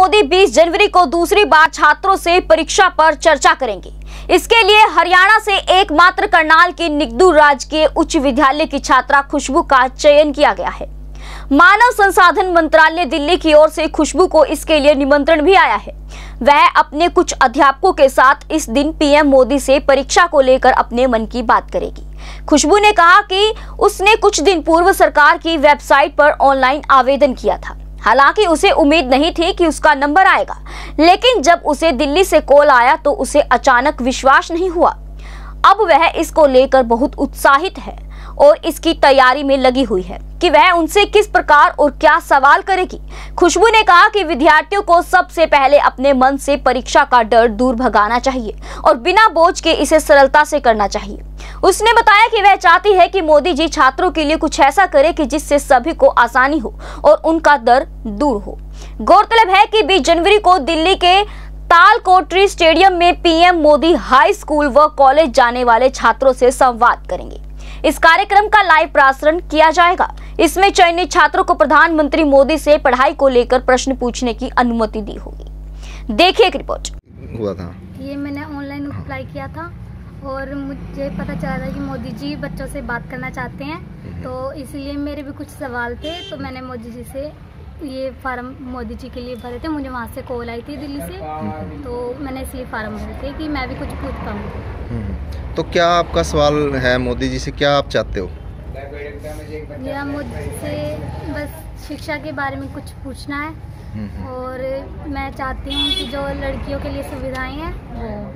मोदी 20 जनवरी को दूसरी बार छात्रों से परीक्षा पर चर्चा करेंगे। इसके लिए हरियाणा से एकमात्र करनाल की निगदू राजकीय उच्च विद्यालय की छात्रा खुशबू का चयन किया गया है। मानव संसाधन मंत्रालय दिल्ली की ओर से खुशबू को इसके लिए निमंत्रण भी आया है। वह अपने कुछ अध्यापकों के साथ इस दिन पीएम मोदी से परीक्षा को लेकर अपने मन की बात करेगी। खुशबू ने कहा कि उसने कुछ दिन पूर्व सरकार की वेबसाइट पर ऑनलाइन आवेदन किया था। हालांकि उसे उम्मीद नहीं थी कि उसका नंबर आएगा, लेकिन जब उसे दिल्ली से कॉल आया तो उसे अचानक विश्वास नहीं हुआ। अब वह इसको लेकर बहुत उत्साहित है और इसकी तैयारी में लगी हुई है कि वह उनसे किस प्रकार और क्या सवाल करेगी। खुशबू ने कहा कि विद्यार्थियों को सबसे पहले अपने मन से परीक्षा का डर दूर भगाना चाहिए और बिना बोझ के इसे सरलता से करना चाहिए। उसने बताया कि वह चाहती है कि मोदी जी छात्रों के लिए कुछ ऐसा करे कि जिससे सभी को आसानी हो और उनका डर दूर हो। गौरतलब है कि 20 जनवरी को दिल्ली के तालकोटरी स्टेडियम में पीएम मोदी हाई स्कूल व कॉलेज जाने वाले छात्रों से संवाद करेंगे। इस कार्यक्रम का लाइव प्रसारण किया जाएगा। इसमें चयनित छात्रों को प्रधानमंत्री मोदी से पढ़ाई को लेकर प्रश्न पूछने की अनुमति दी होगी। देखिए एक रिपोर्ट। हुआ था ये मैंने ऑनलाइन अप्लाई किया था और मुझे पता चला था कि मोदी जी बच्चों से बात करना चाहते हैं, तो इसलिए मेरे भी कुछ सवाल थे। तो मैंने मोदी जी से ये फार्म मोदी जी के लिए भरे थे। मुझे वहाँ से कॉल आई थी दिल्ली से, तो मैंने इसलिए फार्म भरे थे कि मैं भी कुछ पूछ पाऊँ। तो क्या आपका सवाल है मोदी जी से, क्या आप चाहते हो? मेरा मोदी जी से बस शिक्षा के बारे में कुछ पूछना है और मैं चाहती हूँ कि जो लड़कियों के लिए सुविधाएं हैं वो।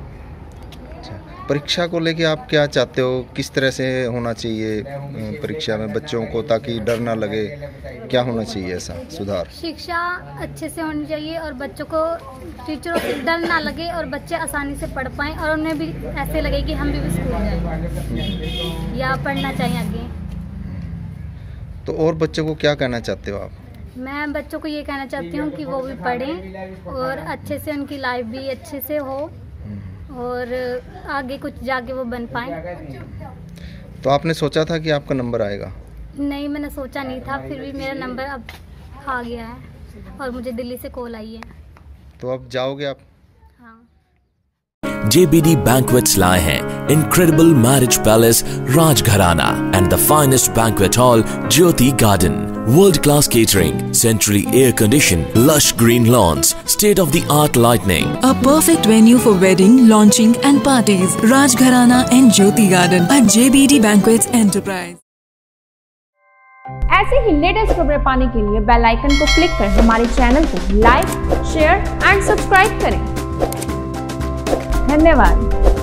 परीक्षा को लेके आप क्या चाहते हो? किस तरह से होना चाहिए परीक्षा में बच्चों को, ताकि डर ना लगे? क्या होना चाहिए ऐसा सुधार? शिक्षा अच्छे से होनी चाहिए और बच्चों को टीचरों से डर ना लगे और बच्चे आसानी से पढ़ पाएं और उन्हें भी ऐसे लगे कि हम भी स्कूल जाएं या पढ़ना चाहिए आगे। तो और बच्चों को क्या कहना चाहते हो आप? मैं बच्चों को ये कहना चाहती हूँ कि वो भी पढ़ें और अच्छे से उनकी लाइफ भी अच्छे से हो और आगे कुछ जाके वो बन पाए। तो आपने सोचा था कि आपका नंबर आएगा? नहीं, मैंने सोचा नहीं था, फिर भी मेरा नंबर अब आ गया है और मुझे दिल्ली से कॉल आई है। तो अब जाओगे आप? JBD Banquets लाए हैं incredible marriage palace Rajgharana and the finest banquet hall Jyoti Garden. World-class catering, centrally air-conditioned, lush green lawns, state-of-the-art lighting. A perfect venue for wedding, launching and parties. Rajgharana and Jyoti Garden at JBD Banquets Enterprise. ऐसे ही latest खबरें पाने के लिए bell icon को click कर हमारे channel को like, share and subscribe करें। धन्यवाद।